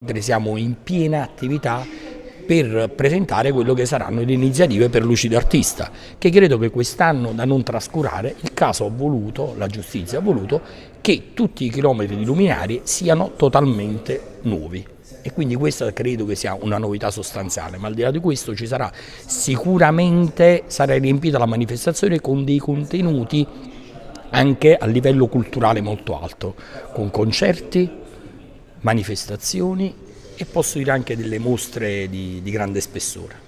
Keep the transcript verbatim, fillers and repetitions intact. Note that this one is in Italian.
Siamo in piena attività per presentare quello che saranno le iniziative per Lucido Artista, che credo che quest'anno, da non trascurare, il caso ha voluto, la giustizia ha voluto, che tutti i chilometri di luminari siano totalmente nuovi. E quindi questa credo che sia una novità sostanziale, ma al di là di questo ci sarà sicuramente, sarà riempita la manifestazione con dei contenuti anche a livello culturale molto alto, con concerti, manifestazioni e posso dire anche delle mostre di, di grande spessore.